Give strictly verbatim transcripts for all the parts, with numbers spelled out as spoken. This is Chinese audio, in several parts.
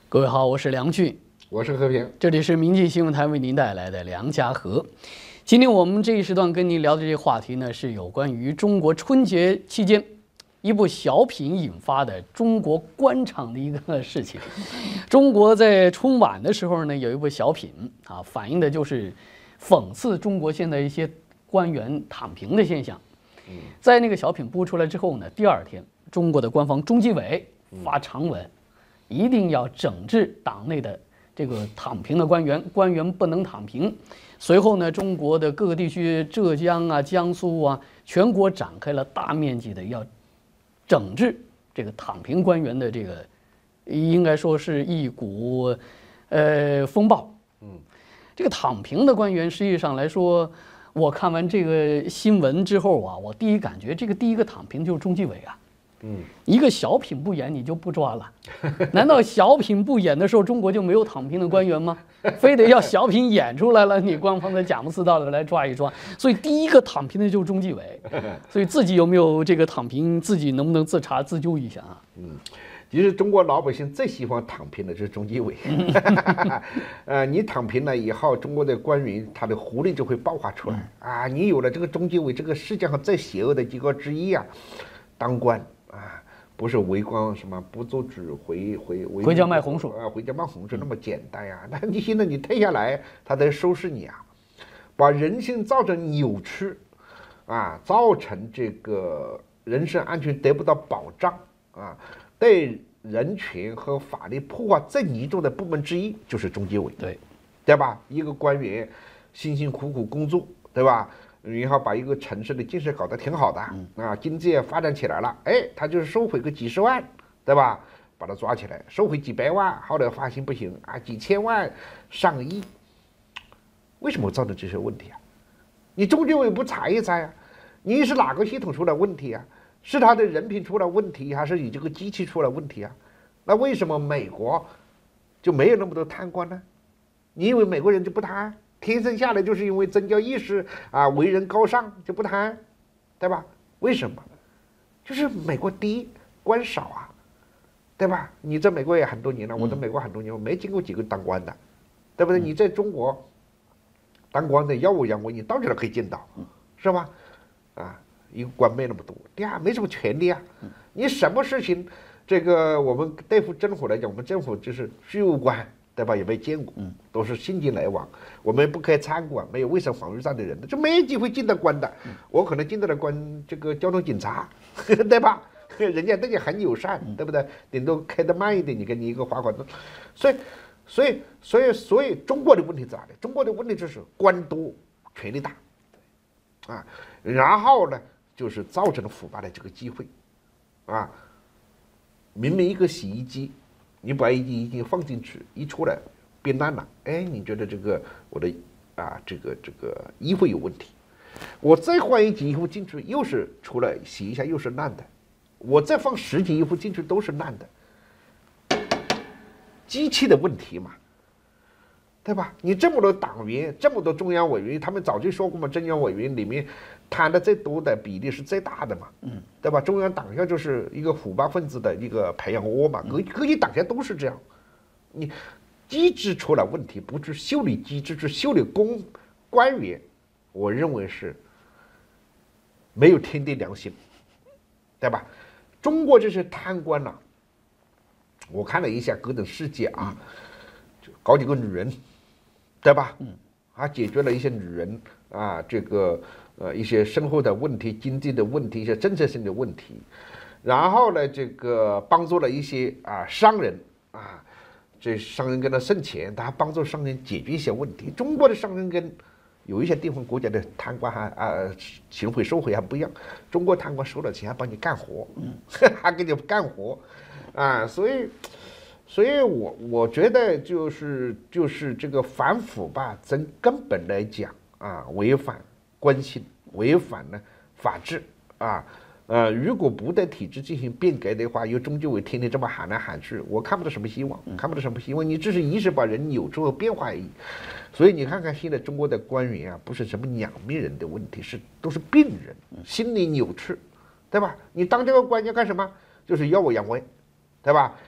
各位好，我是梁俊， 我是和平， 这里是民进新闻台为您带来的梁家河。今天我们这一时段跟您聊的这个话题呢，是有关于中国春节期间一部小品引发的中国官场的一个事情。中国在春晚的时候呢，有一部小品啊，反映的就是讽刺中国现在一些官员躺平的现象。在那个小品播出来之后呢，第二天，中国的官方中纪委发长文，一定要整治党内的这个躺平的官员，官员不能躺平。随后呢，中国的各个地区，浙江啊、江苏啊，全国展开了大面积的要整治这个躺平官员的这个，应该说是一股呃风暴。嗯，这个躺平的官员，实际上来说，我看完这个新闻之后啊，我第一感觉，这个第一个躺平就是中纪委啊。嗯，一个小品不演你就不抓了？难道小品不演的时候，中国就没有躺平的官员吗？非得要小品演出来了，你官方的假不刺道的来抓一抓？所以第一个躺平的就是中纪委。所以自己有没有这个躺平，自己能不能自查自纠一下啊？ 嗯，其实中国老百姓最喜欢躺平的就是中纪委。呃，你躺平了以后，中国的官员他的活力就会爆发出来啊！你有了这个中纪委，这个世界上最邪恶的机构之一啊，当官。啊，不是为官什么不做主回回回家卖红薯啊，回家卖红薯那么简单呀？那你现在你退下来，他得收拾你啊，把人性造成扭曲，啊，造成这个人身安全得不到保障啊，对人权和法律破坏最严重的部门之一就是中纪委， 对， 对吧？一个官员辛辛苦苦工作，对吧？然后把一个城市的建设搞得挺好的啊，经济发展起来了，哎，他就是收回个几十万，对吧？把他抓起来，收回几百万，后来发现不行啊，几千万、上亿，为什么造成这些问题啊？你中纪委不查一查呀？你是哪个系统出了问题啊？是他的人品出了问题，还是你这个机器出了问题啊？那为什么美国就没有那么多贪官呢？你以为美国人就不贪？天生下来就是因为宗教意识啊，为人高尚就不贪，对吧？为什么？就是美国第一官少啊，对吧？你在美国也很多年了，我在美国很多年，我没见过几个当官的，对不对？你在中国当官的耀武扬威，你到处都可以见到，是吧？啊，一个官没那么多，第二没什么权利啊，你什么事情，这个我们对付政府来讲，我们政府就是税务官。对吧？也没见过，都是信件来往，我们不可以参观，没有卫生防御站的人，就没有机会见到官的。我可能见到了官，这个交通警察，对吧？人家对你很友善，对不对？顶多开得慢一点，你给你一个罚款。所以，所以，所以，所以，中国的问题在哪里？中国的问题就是官多，权力大，啊，然后呢，就是造成了腐败的这个机会，啊，明明一个洗衣机。你把一已经放进去，一出来变烂了，哎，你觉得这个我的啊，这个这个衣服有问题，我再换一件衣服进去，又是出来洗一下又是烂的，我再放十件衣服进去都是烂的，机器的问题嘛，对吧？你这么多党员，这么多中央委员，他们早就说过嘛，中央委员里面贪的最多的比例是最大的嘛，嗯，对吧？中央党校就是一个腐败分子的一个培养窝嘛，各各级党校都是这样。你机制出了问题，不是修理机制，是修理公官员，我认为是没有天地良心，对吧？中国这些贪官呐、啊，我看了一下各种事件啊，就搞几个女人，对吧？嗯，还解决了一些女人啊，这个。呃，一些生活的问题、经济的问题、一些政策性的问题，然后呢，这个帮助了一些啊商人啊，这商人跟他挣钱，他帮助商人解决一些问题。中国的商人跟有一些地方国家的贪官还啊行贿受贿还不一样，中国贪官收了钱还帮你干活，嗯，还给你干活，啊，所以，所以我我觉得就是就是这个反腐吧，从根本来讲啊，违反。关心违反呢法治啊，呃，如果不对体制进行变革的话，由中纪委天天这么喊来喊去，我看不到什么希望，看不到什么希望。你只是一时把人扭出和变化而已。所以你看看现在中国的官员啊，不是什么两面人的问题，是都是病人，心理扭曲，对吧？你当这个官要干什么？就是耀武扬威，对吧？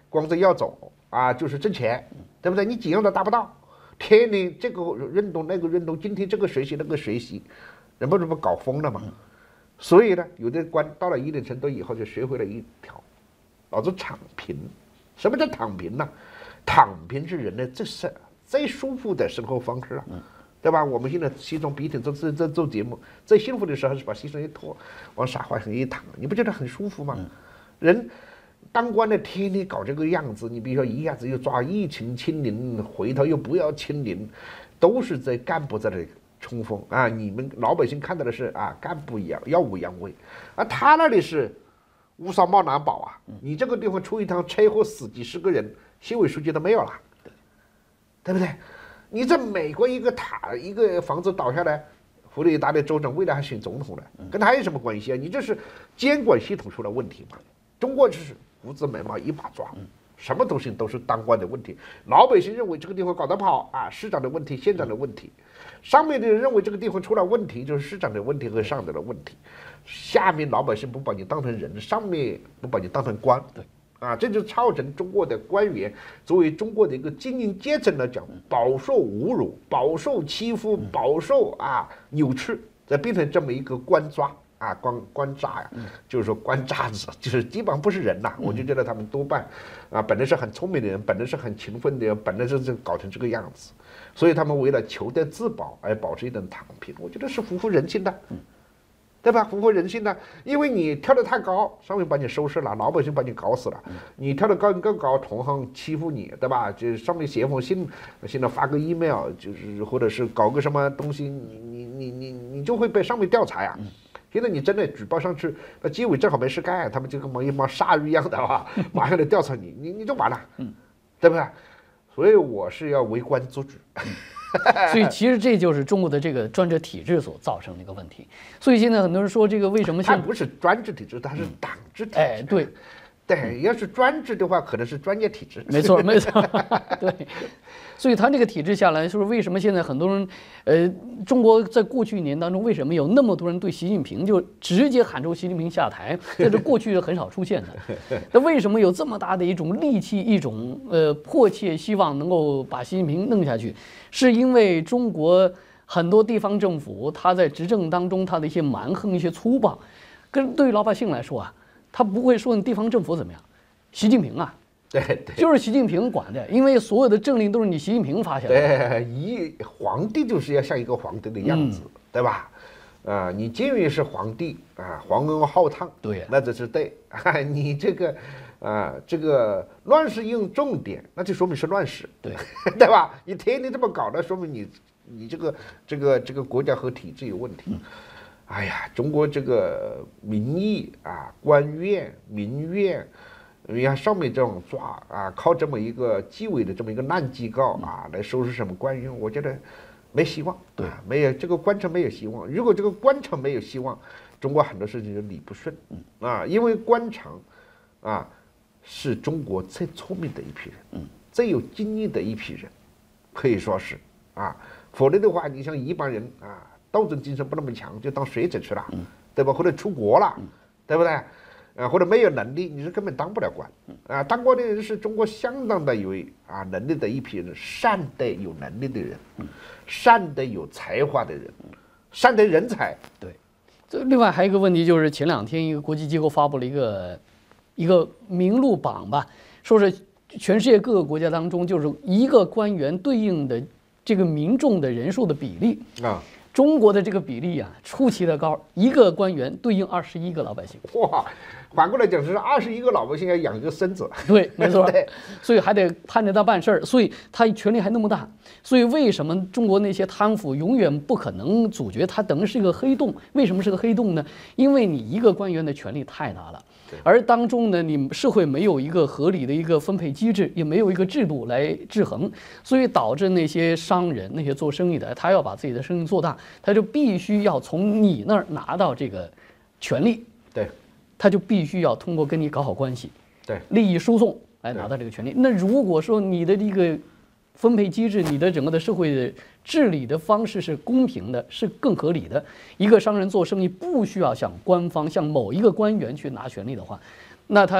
光着要走啊，就是挣钱，对不对？你几样都达不到，天天这个运动那个运动，今天这个学习那个学习，人不是不搞疯了吗？所以呢，有的官到了一定程度以后，就学会了一条，老子躺平。什么叫躺平呢？躺平是人类最是最舒服的生活方式了，对吧？我们现在西装笔挺做这这做节目，最幸福的时候是把西装一脱，往沙发上一躺，你不觉得很舒服吗？人当官的天天搞这个样子，你比如说一下子又抓疫情清零，回头又不要清零，都是在干部在那里冲锋啊！你们老百姓看到的是啊，干部一样耀武扬威，而他那里是乌纱帽难保啊！你这个地方出一趟车祸死几十个人，县委书记都没有了，对不对？你在美国一个塔一个房子倒下来，佛罗里达的州长未来还选总统呢，跟他有什么关系啊？你这是监管系统出了问题嘛？中国就是胡子眉毛一把抓，什么东西都是当官的问题。老百姓认为这个地方搞得不好啊，市长的问题、县长的问题；上面的人认为这个地方出了问题，就是市长的问题和上头的问题。下面老百姓不把你当成人，上面不把你当成官，对，啊，这就造成中国的官员作为中国的一个精英阶层来讲，饱受侮辱、饱受欺负、饱受啊扭曲，再变成这么一个官抓。啊，官官渣呀，就是说官渣子，就是基本上不是人呐。我就觉得他们多半，啊，本来是很聪明的人，本来是很勤奋的人，本来就是搞成这个样子，所以他们为了求得自保而保持一种躺平，我觉得是符合人性的，对吧？符合人性的，因为你跳得太高，上面把你收拾了，老百姓把你搞死了；你跳得更更高，同行欺负你，对吧？就上面写封信，现在发个 email， 就是或者是搞个什么东西，你你你你你就会被上面调查呀。现在你真的举报上去，那纪委正好没事干，他们就跟忙一帮鲨鱼一样的啊，马上来调查你，你你就完了，对不对？所以我是要为官做主。 所以其实这就是中国的这个专制体制所造成的一个问题。所以现在很多人说，这个为什么现在它不是专制体制，它是党制体制。 哎，对。 对，要是专制的话，可能是专业体制。 没错，没错，对。所以他这个体制下来，就是为什么现在很多人，呃，中国在过去一年当中，为什么有那么多人对习近平就直接喊出习近平下台？这是过去是很少出现的。那为什么有这么大的一种戾气，一种呃迫切希望能够把习近平弄下去？是因为中国很多地方政府他在执政当中他的一些蛮横、一些粗暴，跟对于老百姓来说啊。他不会说你地方政府怎么样，习近平啊， 对对， 就是习近平管的，因为所有的政令都是你习近平发下来的。对，一皇帝就是要像一个皇帝的样子，嗯、对吧？啊、呃，你监狱是皇帝啊，皇恩浩荡， 对、啊， 那这是对。啊、你这个啊、呃，这个乱世用重点，那就说明是乱世， 对， 对吧？你天天这么搞，那说明你你这个这个这个国家和体制有问题。嗯哎呀，中国这个民意啊，官院、民院，你看上面这种抓啊，靠这么一个纪委的这么一个烂机构啊，来收拾什么官员，我觉得没希望。 对， 啊、没有这个官场没有希望。如果这个官场没有希望，中国很多事情就理不顺啊，因为官场啊是中国最聪明的一批人，嗯，最有经验的一批人，可以说是啊，否则的话，你像一般人啊。斗争精神不那么强，就当学者去了，对吧？或者出国了，对不对？啊，或者没有能力，你是根本当不了官。啊，当官的人是中国相当的有啊能力的一批人，善待有能力的人，善待有才华的人，善待人才。 对，这另外还有一个问题就是，前两天一个国际机构发布了一个一个名录榜吧，说是全世界各个国家当中，就是一个官员对应的这个民众的人数的比例啊。中国的这个比例啊，出奇的高，一个官员对应二十一个老百姓。 哇，反过来讲是二十一个老百姓要养一个孙子。 对，没错。所以还得盼着他办事儿，所以他权力还那么大。所以为什么中国那些贪腐永远不可能阻绝？它等于是一个黑洞。为什么是个黑洞呢？因为你一个官员的权力太大了。而当中呢，你社会没有一个合理的一个分配机制，也没有一个制度来制衡，所以导致那些商人、那些做生意的，他要把自己的生意做大，他就必须要从你那儿拿到这个权利， 对， 他就必须要通过跟你搞好关系， 对， 利益输送来拿到这个权利。那如果说你的这个分配机制，你的整个的社会的治理的方式是公平的，是更合理的。一个商人做生意不需要向官方、向某一个官员去拿权利的话，那他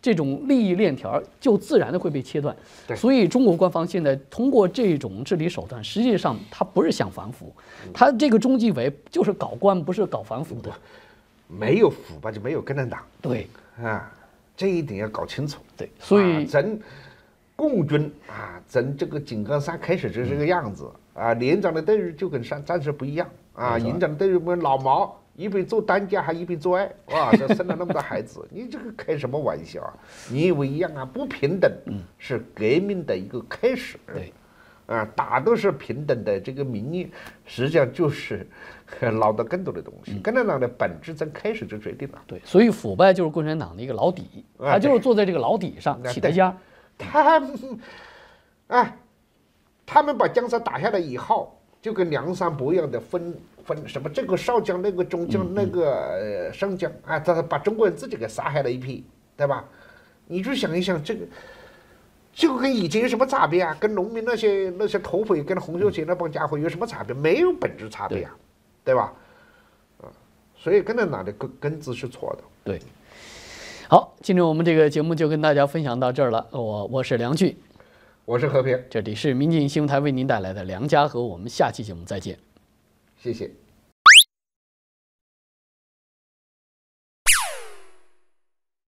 这种利益链条就自然的会被切断。 对所以中国官方现在通过这种治理手段，实际上他不是想反腐，他这个中纪委就是搞官，不是搞反腐的。 没有腐败就没有共产党。 对啊，这一点要搞清楚。 对，所以啊、咱共军啊，咱这个井冈山开始就是这个样子啊，连长的待遇就跟战战士不一样啊，营长的待遇跟老毛一边做当家还一边做爱，哇，这生了那么多孩子，你这个开什么玩笑啊？你以为一样啊？不平等是革命的一个开始。 对。 啊，打的是平等的这个名义，实际上就是捞到更多的东西。共产党的本质从开始就决定了。 对，所以腐败就是共产党的一个老底，他就是坐在这个老底上起的家。 他们，哎，他们把江山打下来以后，就跟梁山伯一样的分分什么这个少将，那个中将，那个呃上将啊，他把中国人自己给杀害了一批，对吧？你就想一想这个。这个跟以前有什么差别啊？跟农民那些那些土匪跟洪秀全那帮家伙有什么差别？没有本质差别啊，对吧？啊，所以共产党的根根子是错的。 对。好，今天我们这个节目就跟大家分享到这儿了。我我是梁俊， 我是和平， 这里是民进新闻台为您带来的梁家河，我们下期节目再见。 谢谢。